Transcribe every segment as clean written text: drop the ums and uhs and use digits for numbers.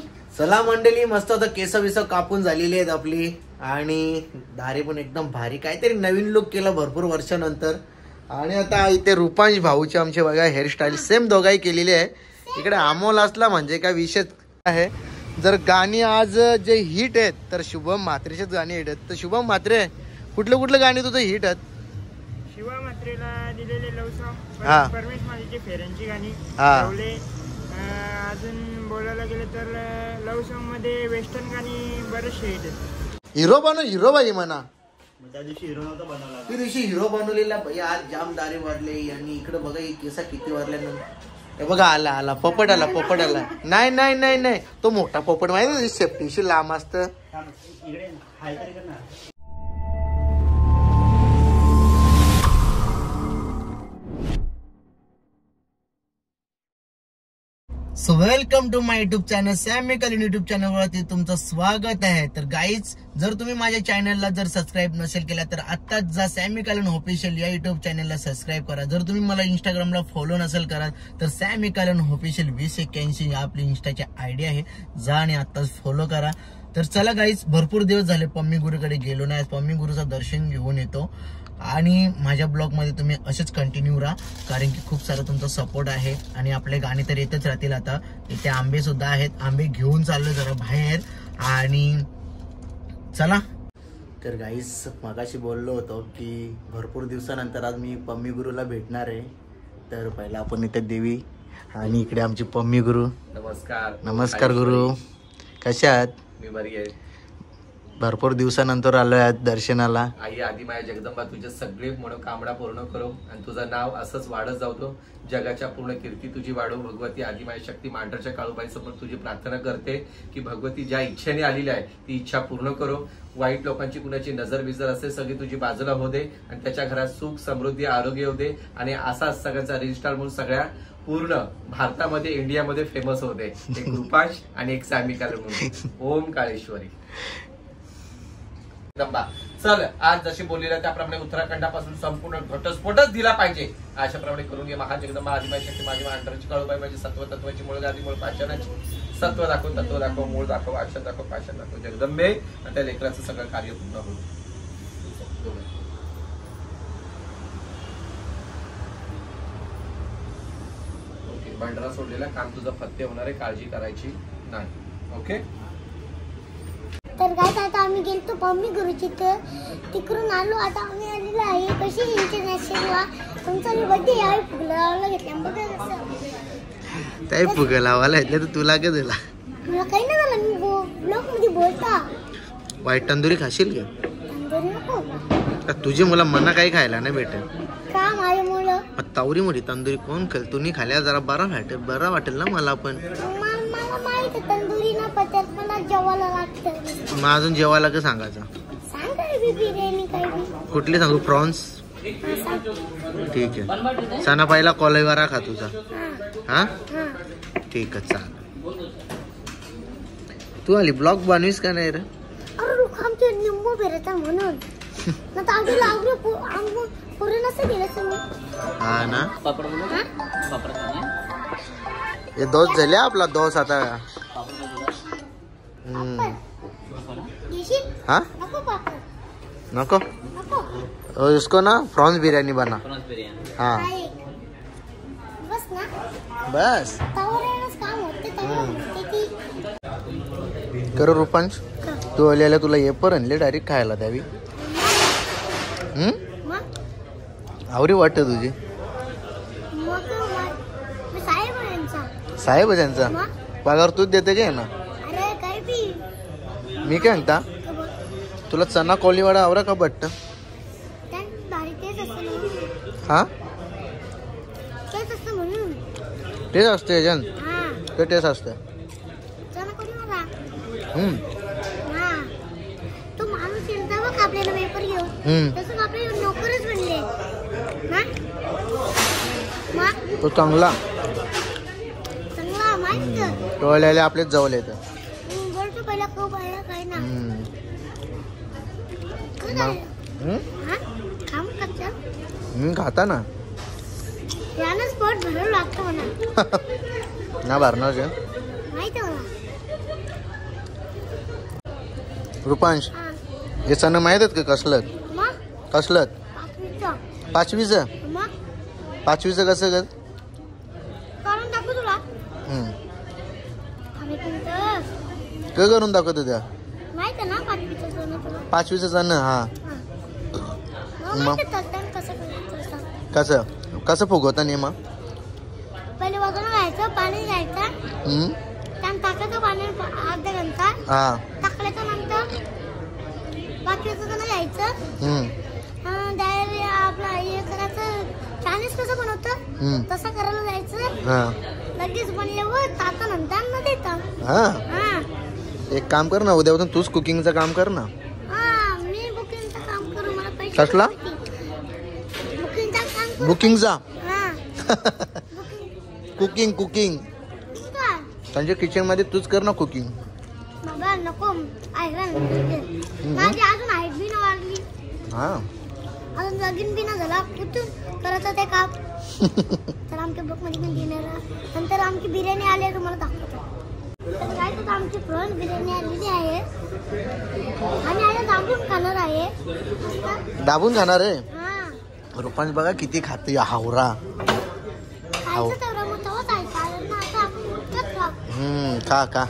चला मंडळी, मस्त आता केस विस कापून झालेली आहेत आपली आणि दारी पण एकदम भारी, काहीतरी नवीन लुक केला भरपूर वर्षानंतर. आणि आता इथे रुपांश भाऊचे आमचे बघा हेअरस्टाईल सेम दोघाही केलेली आहे. इकडे अमोल असला म्हणजे काय विषय आहे. जर गाणी आज जे हिट आहेत तर शुभम म्हात्रेचेच गाणी हिट आहेत. तर शुभम म्हात्रे, कुठले गाणी तुझं हिट आहेत? शिवा म्हात्रेला दिलेले लव सॉन्ग, हा. परमेश माझीची फेऱ्यांची गाणी, हा. अजून बोलायला गेलं तर लव सॉन्ग मध्ये वेस्टर्न गाणी बरेचसे हिट आहेत. हिरो बाई म्हणा. त्या दिवशी हिरो नव्हता बनवला, त्या दिवशी हिरो बनवलेला आज जाम दारे वाढले. आणि इकडे बघा ही केसा किती वाढल्यानंतर हे बघा आला पोपट आला. नाही तो मोठा पोपट माहिती सेफ्टीशी लांब असत. इकडे हाय तरी कर ना. So welcome to my YouTube channel Sammy Kalin YouTube channel वरती तुमचं स्वागत आहे. तर गाईज, जर तुम्ही माझ्या चॅनलला जर सबस्क्राईब नसेल केला तर आत्ताच जा सॅमी कलिन ऑफिशियल या युट्यूब चॅनलला सबस्क्राईब करा. जर तुम्ही मला इंस्टाग्रामला फॉलो नसेल करा तर सॅमी कलिन ऑफिशियल 2081 आपली इंस्टाची आयडी आहे, जा आणि आत्ताच फॉलो करा. तर चला गाईज, भरपूर दिवस झाले पम्मी गुरुकडे गेलो नाही. पम्मी गुरुचं दर्शन घेऊन येतो आणि माझ्या ब्लॉग मध्ये तुम्ही असेच कंटिन्यू राहा, कारण की खूप सारा तुमचा सपोर्ट आहे. आणि आपले गाणे तर येतच राहतील. आता इथे आंबे सुद्धा आहेत, आंबे घेऊन चाललो जरा बाहेर. आणि चला. तर गाईस, मगाशी बोललो होतो की भरपूर दिवसानंतर आज मी पम्मी गुरुला भेटणार आहे. तर पहिला आपण इथे देवी आणि इकडे आमची पम्मी गुरु. नमस्कार गुरु, कसे आहात? मी बरी आहे. भरपूर दिवसानंतर आलोय आज दर्शनाला. आई आधी माझ्या जगदंबा तुझे सगळे मनोकामना पूर्ण करो आणि तुझं नाव असंच वाढत जावतो. जगाच्या पूर्ण कीर्ती तुझी वाढव. भगवती आधी माझी शक्ती मांडरच्या काळूबाई समोर तुझी प्रार्थना करते की भगवती ज्या इच्छेने आलेली आहे ती इच्छा पूर्ण करो. वाईट लोकांची कुणाची नजर बिजर असेल सगळी तुझी बाजूला होऊ दे आणि त्याच्या घरात सुख समृद्धी आरोग्य होऊ दे. आणि असाच सगळ्यांचा रील म्हणून सगळ्या पूर्ण भारतामध्ये इंडियामध्ये फेमस होते. एक रुपांश आणि एक सॅमी कलिन म्हणून. ओम काळेश्वरी. चल, आज जशी बोललेला त्याप्रमाणे उत्तराखंडापासून संपूर्ण घटस्फोटच दिला पाहिजे अशाप्रमाणे करून घे. महाजगदंबा आदिमाई शक्ती माझी अंतराची काळूबाई माझी सत्व तत्वाची मूळ आदी मूळ पाषाणाची. सत्व दाखव, तत्व दाखव, मूळ दाखव, अक्षर दाखव, पाषाण दाखव. जगदंबे आणि त्या लेकराचं सगळं कार्य पूर्ण होईल. ओके, भांडरा सोडलेला काम तुझं फत्ते होणार आहे, काळजी करायची नाही. ओके. तर काय आता आम्ही गेलतो पम्मी गुरुची, तिकडून आलो. आता आम्ही आलेलो आहे कशी इंटरनॅशनलला. तुमचा मी बड्डे यावेळी फुलं लावायला घेतल्या. बघा कसं काही फुगं लावायला घेतलं तर तुला काय दिला? मला काही नाही झालं. मी ब्लॉग मध्ये बोलता. वाईट तंदुरी खाशील का? तंदुरी नको. तुझी मुलं मना काही खायला नाही भेटेल का? माझ्या मुलं तावरी मध्ये तंदुरी कोण खाल? तुम्ही खाल्या जरा बरा वाटेल ना मला पण. मला माहित तंदुरी ना पचत, मला जेवायला लागतं. मग अजून जेवायला का सांगायचं? सांग काय बिर्याणी काय बी. कुठली सांगू? प्रॉन्स. ठीक आहे. सणा पहिला कॉलेवारा खा तुझा. हा ठीक आहे, चाल. तू आली ब्लॉग बनवीस का नाही रे? अरे लोक आमचे निंबू फिरायचा म्हणून ना तर आमचं पुरे नसं दिलं तुम्ही. हा ना, ये दोस्त झाले आपला दोस्त आता. हाँ नको और इसको ना प्रॉन्स बिरयानी बना. हाँ बस ना, बस काम होते. करो रुपांश, तू आलेला तुला ये पण आणले डायरेक्ट खायला द्यावी. आवरी वाटत तुझी. साहेब त्यांचा पगार तूच देते काय ना? मी काय म्हणता, तुला चना कोलीवाडा आवरा का बट्ट? हा तेच असते एजन, ते तेच असते. तो माणूस येतो बघ आपल्याला पेपर घेऊन, तसं आपले नोकरच बनले. तो चांगला माहित टोळ्याले आपलेच जवळ येतं. बोलतो पहिला खूप आहे काय ना. खाता ना स्पॉट भरावं लागतं म्हणा. ना भरणार माहित आहे मला. रुपांश हा हे सण माहित आहेत का कसलं मग कसलं पाचवीचं 5वीचं मग 5वीचं कसं कर करून दाखवू तुला हम्म. आम्ही तुमचं काय करून दाखवतो त्या माहित आहे ना पाचवीचं सण तुला 5वीचं सण हा हा मग माहिती आहे तर कसं करायचं सांग. कसं कसं फुगवता नेमा पहिले वगैरे घ्यायचं पाणी घ्यायचं त्यात टाकायचं पाणी अर्धा घंटा हा टाकल्याच्या नंतर बाकीचं जण घ्यायचं डायरेक्ट आपलं हे करायचं चायनीज कसं बनवतं तसं करायला जायचं हा लगेच बनल्यावर टाकानंतर न देतं हा हा एक काम कर ना उद्यापासून तूच कुकिंगचं काम कर ना हा मी बुकिंगचं काम करू मला पैसे कसला? बुकिंगचं काम करू बुकिंगचा हा कुकिंग कुकिंग काय त्यांच्या किचन मध्ये तूच कर ना कुकिंग बाबा नको ऐकलं माझी अजून हाईट बी ना वाढली हा अजून लगीन बी ना झाला कुठून करायचं ते काम तर आमच्या बुक मध्ये पण डिनर नंतर आमची बिर्याणी आली आहे तुम्हाला दाखवतो तर काय तर आमची फ्रंट बिर्याणी आलेली आहे आणि आता दाबून खाणार आहे मस्त. दाबून खाणार आहे हा रुपांश बघा किती खाते हावरा खायचं तेवढं मग तेव्हाच आहे कारण ना आता आपण उठत राहू खा खा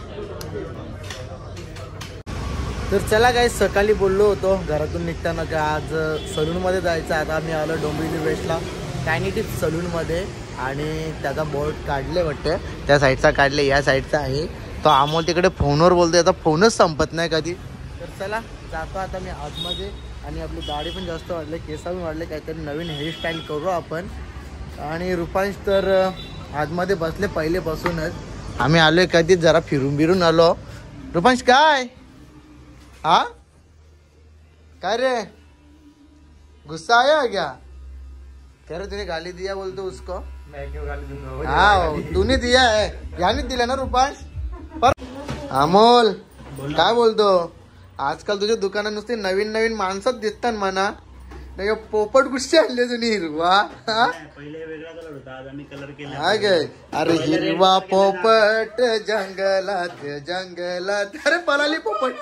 तर चला काय सकाळी बोललो होतो घरातून निघताना का आज सलून मध्ये जायचं. आता आम्ही आलो डोंबिवली वेस्टला कायनेटिक सलून मध्ये आणि त्याचा बोर्ड काढले वाटते त्या साईडचा काढले या साईडचा आहे तो अमोल तिकडे फोनवर बोलतोय आता फोनच संपत नाही कधी. तर चला जातो आता मी आतमध्ये आणि आपली दाढी पण जास्त वाढले केस पण वाढले काहीतरी नवीन हेअरस्टाईल करू आपण. आणि रुपांश तर आतमध्ये बसले पहिलेपासूनच आम्ही आलोय कधी जरा फिरून बिरून आलो. रुपांश काय हाँ क्या रे गुस्सा आया क्या कह रहे तूने गाली दिया बोलते उसको मैं क्यों गाली दूंगा हाँ तूने दिया है यानी दिला ना रुपांश पर अमोल काय बोलतो आजकाल तुझ्या दुकानात नुसते नवीन नवीन माणसं दिसतात म्हणा नाही पोपट गुस्से आणले तुम्ही हिरवा पहिले वेगळा कलर होता आज आम्ही कलर केला हा गे अरे हिरवा पोपट जंगलात जंगलात अरे पळाली पोपट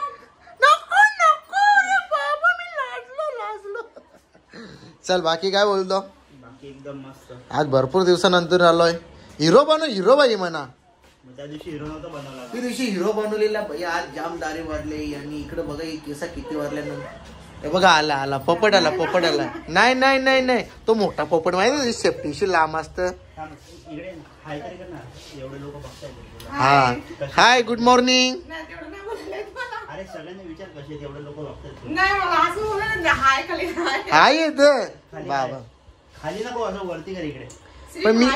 चल बाकी काय बोलतो बाकी एकदम मस्त. आज भरपूर दिवसानंतर आलोय हिरो बनव हिरो बाई म्हणा मग त्या दिवशी हिरो नव्हता बनवला त्या दिवशी हिरो बनवलेला भाई आज जाम दारे वाढले आणि इकडे बघा केसा किती वाढल्यानंतर हे बघा आला आला पोपट आला नाही नाही नाही नाही तो मोठा पोपट माहिती सेफ्टीशी लांब असत. इकडे हाय तरी कर ना एवढे लोक बघतायत. हा हाय गुड मॉर्निंग अरे सगळ्यांनी विचार कसे एवढे लोक बघतायत. हाय येत बाबा खाली नको असं वरती कर इकडे पर मी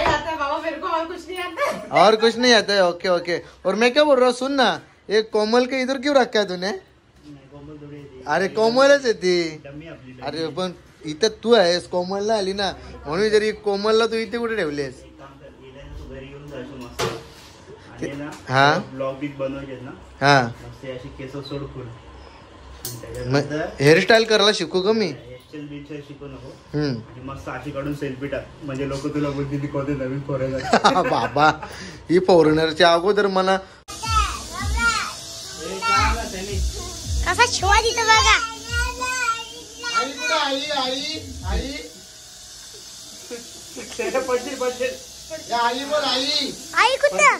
और कुछ नहीं आता है ओके ओके. और मैं क्या बोल रहा हूँ सुन ना ये कोमल के इधर क्यों रखा है तूने कोमल थोडी येते. अरे कोमलच आहे ती डम्मी आपली अरे पण इथं तू आहेस कोमलला आली ना म्हणून जरी कोमलला तू इथे कुठे ठेवलीस काम कर गेल्या तू घरी येऊन जायचं मस्त आणि ना हा ब्लॉग बिग बनवायचे ना हा मस्त अशी केस सोड फुल मग हेअरस्टाईल करायला शिकू का मी शिकू नको हम्म आणि मस्त अशी काढून सेल्फी टाक म्हणजे लोक तुला बोलतील ती कोणते नवीन फॉरेनर. बाबा ही फॉरेनरच्या अगोदर मला कसा शिवा तिथं बघा आई कुठं आई आई आई या आई बोल आई आई कुठं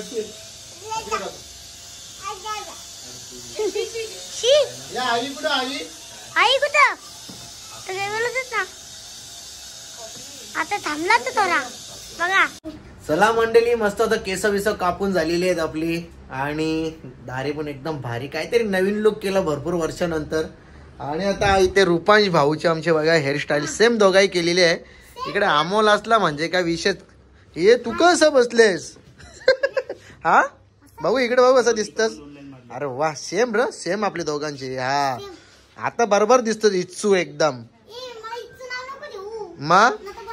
शी या आई कुठं आई कुठं तर बोलतच ना आता थांबला तर थोडा बघा. चला मंडळी मस्त आता केस विस कापून झालेली आहेत आपली आणि दारी पण एकदम भारी काहीतरी नवीन लुक केला भरपूर वर्षानंतर. आणि आता इथे रुपांश भाऊचे आमचे बघा हेअरस्टाईल सेम दोघाही केलेली आहे. इकडे अमोल असला म्हणजे काय विषय हे तू कसं बसलेस हा भाऊ इकडे भाऊ असं दिसतस अरे वा सेम र सेम आपले दोघांचे हा आता बरोबर दिसत इच्छू एकदम मग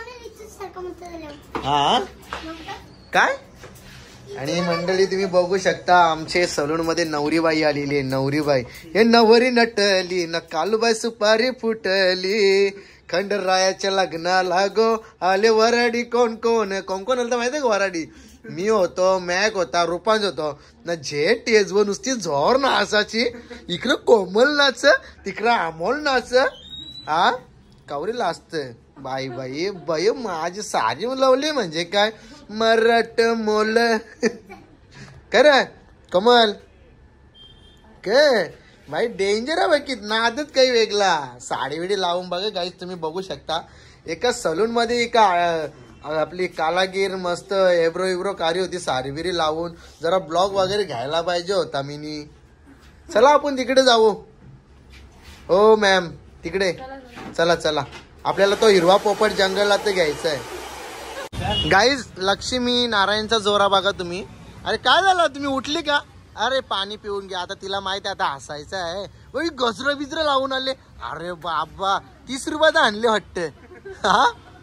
हा काय. आणि मंडळी तुम्ही बघू शकता आमचे सलून मध्ये नवरीबाई आलेली आहे नवरीबाई हे नवरी नटली न कालूबाई सुपारी फुटली खंडरायाच्या लग्नाला गो आले वराडी कोण कोण कोण कोण आलं माहितीये का वराडी मी होतो, मॅक होता, रुपांज होतो ना. जे टेजवर नुसती जोर नाचाची. इकडं कोमल नाच, तिकडं अमोल नाच. हा कावरी लाजत. बाई बाई बाई माझी सारी लावली म्हणजे काय मराठ मोल. कर कमल काय भाई डेंजर आहे बाकी नादच काही वेगळा. साडी विडी लावून बघा गाईस, तुम्ही बघू शकता. एका सलून मध्ये एका आपली कालागीर मस्त एब्रो कारी होती, साडी बिरी लावून. जरा ब्लॉग वगैरे घ्यायला पाहिजे होता मिनी. चला आपण तिकडे जाऊ. हो मॅम तिकडे चला चला. आपल्याला तो हिरवा पोपट जंगलात ते घ्यायचा आहे. गाईज लक्ष्मी नारायणचा जोरा बघा तुम्ही. अरे काय झालं, तुम्ही उठली का? अरे पाणी पिऊन घ्या. आता तिला माहिती आता हसायचं आहे. गजरं बिजरं लावून आले. अरे बाबा 30 रुपयात आणले वाटते. हा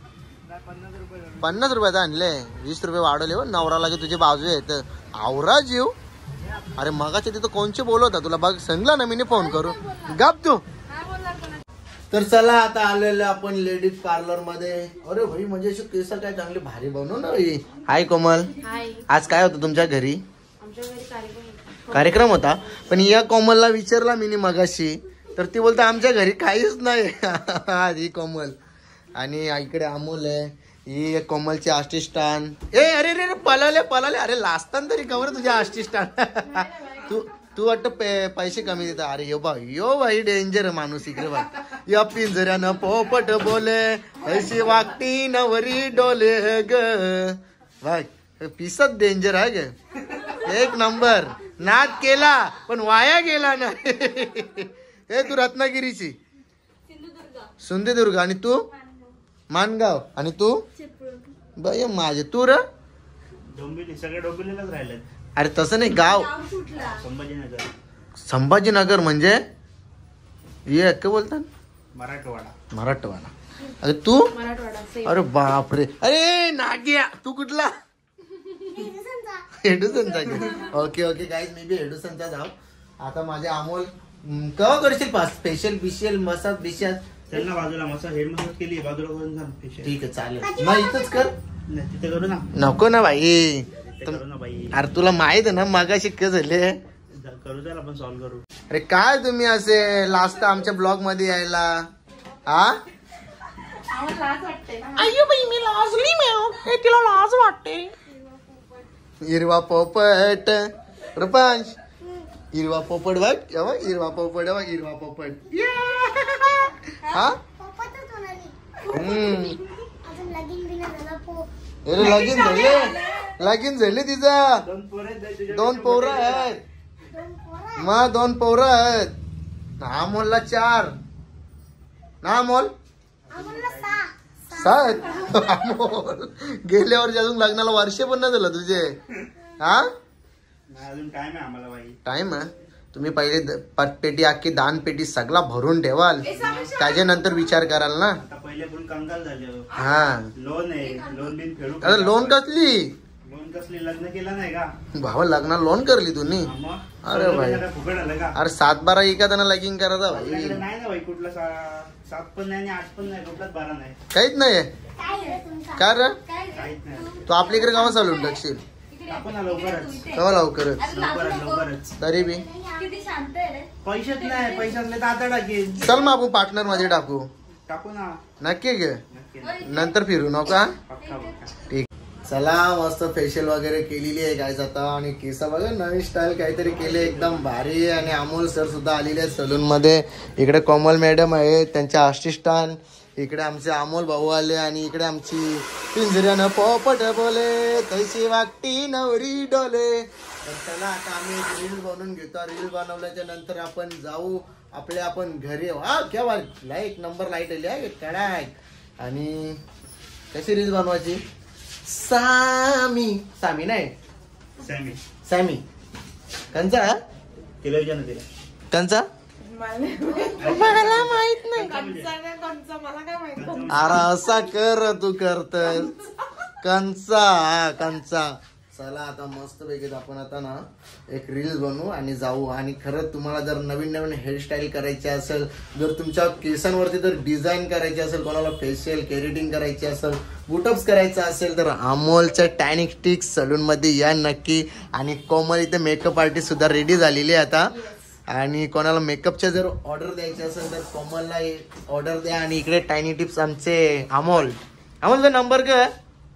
50 रुपयात आणले. 20 रुपये वाढवले. हो नवरा लागे तुझी बाजू येत आवरा जीव. अरे मगाचे तिथं कोणचे बोलवता तुला बघ सांगला ना मी फोन करून. गप तू. तर चला आता आलेलं आपण लेडीज पार्लर मध्ये. अरे भाई म्हणजे केस काय चांगले भारी बनव ना. हाय कोमल. आज काय होतं तुमच्या घरी? कार्यक्रम होता. पण या कोमलला विचारला मी मगाशी तर ती बोलते आमच्या घरी काहीच नाही. ही कोमल आणि इकडे अमोल आहे. ही कोमलची असिस्टंट. अरे रे पलाले. अरे लाजतान तरी कवर तुझ्या असिस्टंट. तू वाटतं पैसे कमी देता. अरे यो भाई डेंजर माणूस इकडे बघ. या पिंजऱ्यानं पोपट बोले ऐशी वागती नवरी डोले ग. भाई पिसत डेंजर आहे ग. एक नंबर नाद केला पण वाया गेला ना. हे तू रत्नागिरीची सिंधुदुर्ग आणि तू मानगाव आणि तू बाई माझे तू र डोंबिवली. सगळे डोंबिवलीलाच राहिले. अरे तसं नाही गाव संभाजीनगर. संभाजीनगर म्हणजे ये काय बोलतात मराठवाडा. अरे तू अरे बापरे. अरे नाग्या तू कुठला? हेडुसनचा. ओके ओके गाईज मी बी हेडुसनचा जाऊ. आता माझे अमोल केव्हा करशील पास स्पेशल बिशियल मसाज बिशाज? त्यांना बाजूला मसाज हेड मसाज केली बाजूला करून जा फेशियल. ठीक आहे चालेल. मग इथंच कर. नाही तिथे करू ना. नको ना भाई. करू ना बाई. अरे तुला माहित आहे ना मगाशी काय झाले. करू द्या आपण सॉल्व्ह करू. अरे काय तुम्ही असे लास्ट आमच्या ब्लॉग मध्ये यायला. हा अय्यो बाई मी लाजली. मी तिला लाज वाटते. हिरवा पोपट रुपांश. हिरवा पोपट बघ. हिरवा पोपट बघ. हिरवा पोपट. हा अरे लगीन झाले तिचा. 2 पोरं आहेत. मग 2 पोरं आहेत. ना मोलला 4 ना मोल 7. गेल्यावर अजून लग्नाला वर्ष पण नाही झालं तुझे. हा अजून टाइम आहे आम्हाला बाई. टाइम आहे. तुम्ही पहिले पेटी अख्खी दान पेटी सगळा भरून ठेवाल त्याच्यानंतर विचार कराल ना. आता पहिले पण कंगाल झाले. हा लोन आहे. लोन बिन फेडू. अरे लोन कसली. लोन कसली लग्न केलं नाही का भावा लग्न लोन करली तुम्ही. अरे भाई फुकट आलं का. अरे 7-12 एका त्यांना लगीन करायचा भाई. नाही ना भाई कुठला 7 पण नाही आणि 8 पण नाही. कुठलाच 12 नाही. काहीच नाही का रे. काहीच नाही. तू आपल्या इकडे गावात चालून टाकशील. टाकू ना लवकरच. तेव्हा लवकरच लवकरच. तरी बी पैशात नाही. पैशात नाही तर आता टाकेल. चल मग आपण पार्टनर मध्ये टाकू. टाकू ना. नक्की घे. नक्की. नंतर फिरू नका. पक्का पक्का. ठीक. चला मस्त फेशियल वगैरे केलेली आहे गाईज आता. आणि केस बघा नवीन स्टाईल काहीतरी केले एकदम भारी. आणि अमोल सर सुद्धा आलेले आहेत सलून मध्ये. इकडे कोमल मॅडम आहे त्यांच्या असिस्टंट. इकडे आमचे अमोल भाऊ आले. आणि इकडे आमची पिंजऱ्यानं पोपट बोले तैशी वागती नवरी डोले. तर चला आता आम्ही एक रील बनवून घेतो. रील बनवल्याच्या नंतर आपण जाऊ आपण घरी. हा केव्हा लाईट नंबर लाईट आली आहे कडाय. आणि कशी रील बनवायची. सामी नाही सॅमी कंचा टेलिव्हिजन दिला कंचा मला माहित नाही. अरे असा कर तू करतस कंचा कंचा. चला आता मस्त पैकी आपण आता ना एक रील्स बनवू आणि जाऊ. आणि खरंच तुम्हाला जर नवीन नवीन हेअरस्टाईल करायची असेल, जर तुमच्या केसांवरती जर डिझाईन करायची असेल, कोणाला फेशियल केरेटिंग करायची असेल, बुटअप्स करायचं असेल तर अमोलच्या टॅनिक स्टिक्स सलून मध्ये या नक्की. आणि कोमल इथे मेकअप आर्टिस्ट सुद्धा रेडी झालेली आहे आता. आणि कोणाला मेकअपच्या जर ऑर्डर द्यायची असेल तर कोमलला ऑर्डर द्या. आणि इकडे टायनी टिप्स आमचे अमोलचा नंबर काय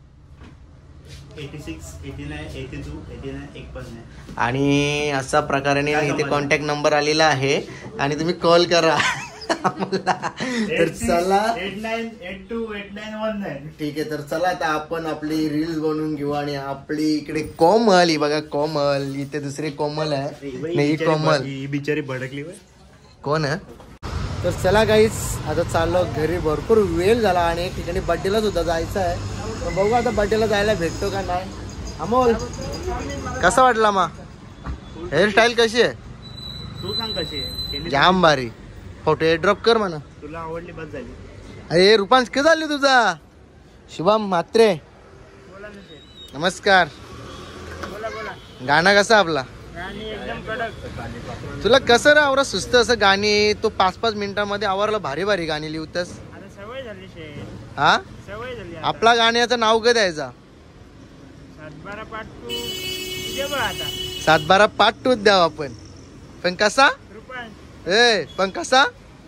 86 89 82 89 51. आणि अशा प्रकारे इथे कॉन्टॅक्ट नंबर आलेला आहे आणि तुम्ही कॉल करा आम्हाला. तर चला 89828919. ठीक आहे. तर चला आता आपण आपली रील्स बनवून घेऊ. आणि आपली इकडे कोमल, ही बघा कोमल, इथे दुसरी कोमल आहे, नाही कोमल ही बिचारी भडकली होय. कोण आहे. तर चला गाईस आता चाललो घरी. भरपूर वेळ झाला आणि एक ठिकाणी बर्थडेला सुद्धा जायचं आहे. तर बघू आता बर्थडेला जायला भेटतो का नाही. अमोल कसा वाटला मा हेअरस्टाईल कशी आहे. तू सांग कशी आहे. जाम भारी. फोटो ड्रॉप कर म्हणा. तुला आवडली बस झाली. अरे रुपांश किती झाली तुझा. शुभम म्हात्रे बोला ना शेठ. नमस्कार. बोला बोला. गाणं कसं आपला. गाणी एकदम कडक. तुला कसं रे आवरा सुस्त असं गाणी. तो 5-5 मिनिटांमध्ये आवरला भारी भारी गाणी लिहतस. आता सवय झाली शेठ. हा सवय झाली आता. आपला गाण्याचं नाव काय द्यायचा. 7-12 पाठ तू तुझे बघ आता. 7-12 पाठ टूच द्यावा आपण. पण कसा रुपान ए पण कसा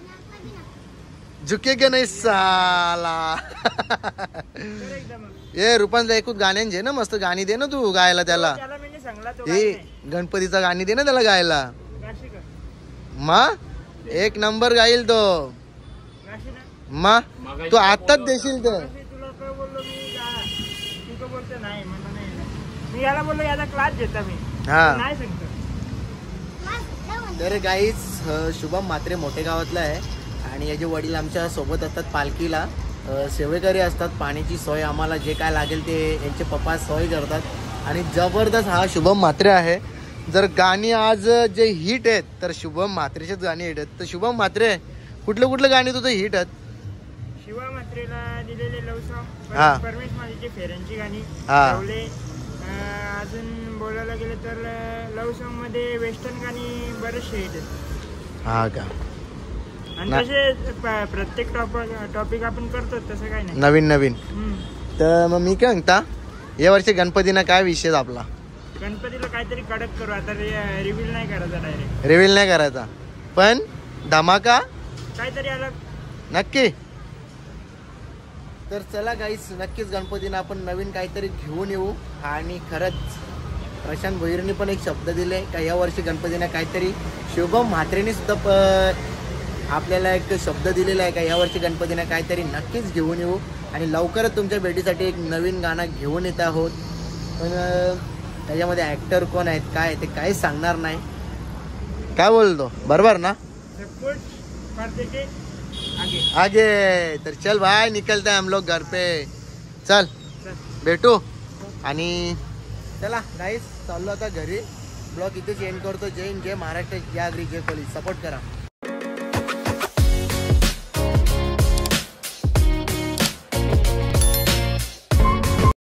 झुकेगे नाही साला. एकदम ए रुपांचा एकूच गाण्यांचे ना मस्त गाणी दे ना तू गायला त्याला. त्याला मी सांगला तो ए गणपतीचा गाणी दे ना त्याला गायला. गाशी का मा एक नंबर गाईल तो. गाशी ना. मा तू आताच देशील तर. गाशी तुला काय बोललो मी गा. तू काय बोलतो नाही म्हणलं नाही. मी याला बोललो याचा क्लास घेता मी. हा नाही सांगतो. तर गाईच शुभम म्हात्रे मोठे गावातला आहे आणि याचे वडील आमच्या सोबत असतात पालखीला. सेवेकरी असतात. पाण्याची सोय आम्हाला जे काय लागेल ते यांचे पप्पा सोय करतात. आणि जबरदस्त हा शुभम म्हात्रे आहे. जर गाणी आज जे हिट आहेत तर शुभम म्हात्रेचेच गाणी हिट आहेत. तर शुभम म्हात्रे कुठले गाणी तुझं हिट आहेत. शिवा म्हात्रेला दिलेले लव हा. सॉन्ग, परमेश माझीची फेऱ्यांची गाणी, हा. ठेवले. अजून बोलायला गेलं तर लव सॉन्ग मध्ये वेस्टर्न गाणी बरेचसे हिट आहेत. हा का आणि ना- तसे प्रत्येक टॉपिक आपण करतो तसं काही नाही. नवीन नवीन. हम्म. तर मग मी काय म्हणता या वर्षी गणपतीना काय विषय आपला. गणपतीला काहीतरी कडक करू आता. रिव्हील नाही करायचा डायरेक्ट. रिव्हील नाही करायचा पण धमाका काहीतरी अलग. नक्की. तर चला गाईस नक्कीच गणपतीनं आपण नवीन काहीतरी घेऊन येऊ. आणि खरंच प्रशांत भोईरनी पण एक शब्द दिले का या वर्षी गणपतीनं काहीतरी. शुभम म्हात्रेने सुद्धा आपल्याला एक शब्द दिलेला आहे का या वर्षी गणपतीनं काहीतरी नक्कीच घेऊन येऊ. आणि लवकरच तुमच्या भेटीसाठी एक नवीन गाणं घेऊन येत आहोत. पण त्याच्यामध्ये ॲक्टर कोण आहेत काय ते काहीच सांगणार नाही. काय बोलतो बरोबर ना. सपोर्ट करते के आगे. आगे. तर चल भाई निकलते हैं हम लोग घर पे. चल भेटू. आणि चला गाईस चाललो आता घरी. ब्लॉग इथेच एंड करतो. जय हिंद, जय महाराष्ट्र, जय आगरी, जय कोहली. सपोर्ट करा.